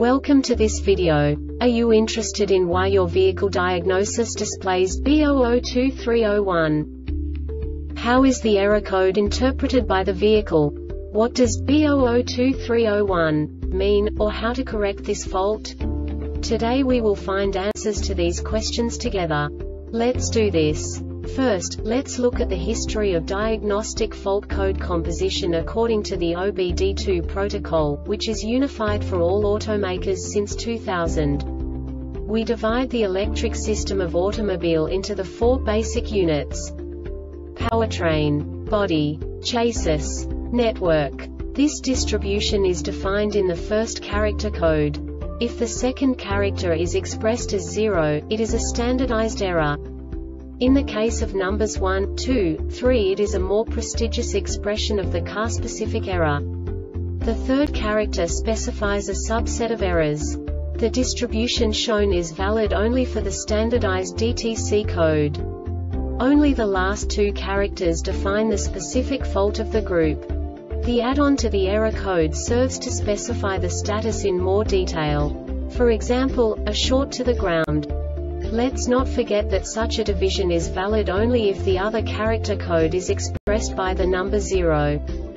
Welcome to this video. Are you interested in why your vehicle diagnosis displays B002301? How is the error code interpreted by the vehicle? What does B002301 mean, or how to correct this fault? Today we will find answers to these questions together. Let's do this. First, let's look at the history of diagnostic fault code composition according to the OBD2 protocol, which is unified for all automakers since 2000. We divide the electric system of automobile into the four basic units: powertrain, body, chassis, network. This distribution is defined in the first character code. If the second character is expressed as 0, it is a standardized error. In the case of numbers 1, 2, 3, it is a more prestigious expression of the car-specific error. The third character specifies a subset of errors. The distribution shown is valid only for the standardized DTC code. Only the last two characters define the specific fault of the group. The add-on to the error code serves to specify the status in more detail. For example, a short to the ground. Let's not forget that such a division is valid only if the other character code is expressed by the number 0.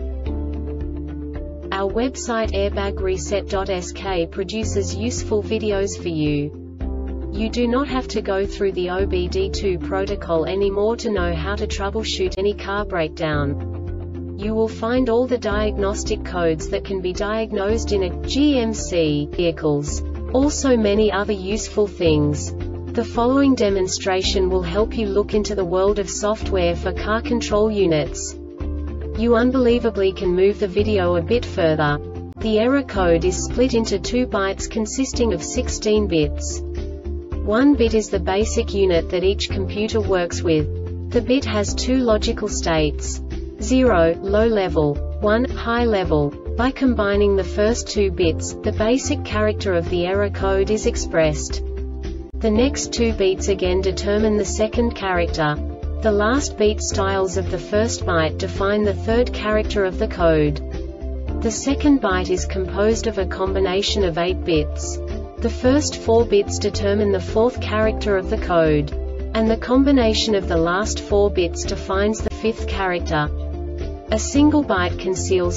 Our website airbagreset.sk produces useful videos for you. You do not have to go through the OBD2 protocol anymore to know how to troubleshoot any car breakdown. You will find all the diagnostic codes that can be diagnosed in a GMC vehicles. Also many other useful things. The following demonstration will help you look into the world of software for car control units. You unbelievably can move the video a bit further. The error code is split into 2 bytes consisting of 16 bits. 1 bit is the basic unit that each computer works with. The bit has 2 logical states: 0, low level, 1, high level. By combining the first 2 bits, the basic character of the error code is expressed. The next 2 beats again determine the second character. The last beat styles of the first byte define the third character of the code. The second byte is composed of a combination of 8 bits. The first 4 bits determine the fourth character of the code. And the combination of the last 4 bits defines the fifth character. A single byte conceals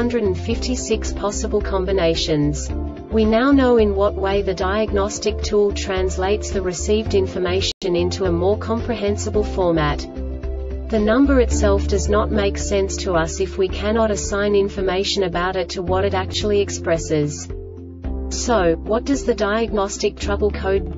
256 possible combinations. We now know in what way the diagnostic tool translates the received information into a more comprehensible format. The number itself does not make sense to us if we cannot assign information about it to what it actually expresses. So, what does the diagnostic trouble code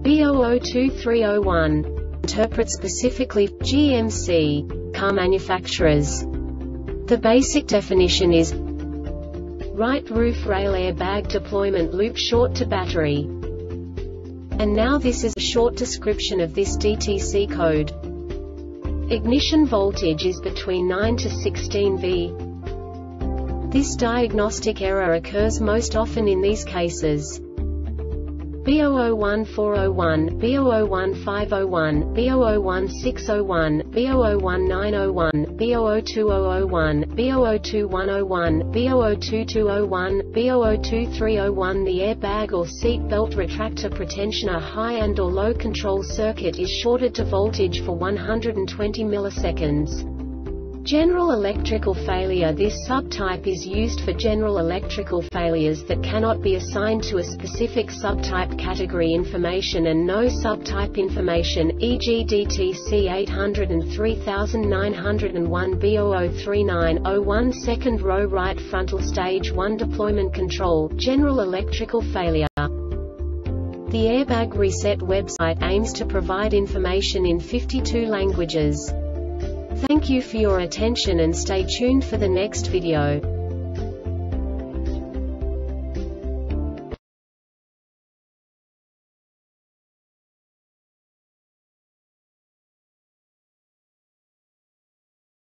B002301 interpret specifically for GMC car manufacturers? The basic definition is right roof rail airbag deployment loop short to battery. And now this is a short description of this DTC code. Ignition voltage is between 9 to 16 V. This diagnostic error occurs most often in these cases: B001401, B001501, B001601, B001901, B002001, B002101, B002201, B002301. The airbag or seat belt retractor pretensioner high and or low control circuit is shorted to voltage for 120 milliseconds. General electrical failure. This subtype is used for general electrical failures that cannot be assigned to a specific subtype category information and no subtype information, e.g. DTC 803901 B003901 second row right frontal stage 1 deployment control, general electrical failure. The Airbag Reset website aims to provide information in 52 languages. Thank you for your attention and stay tuned for the next video.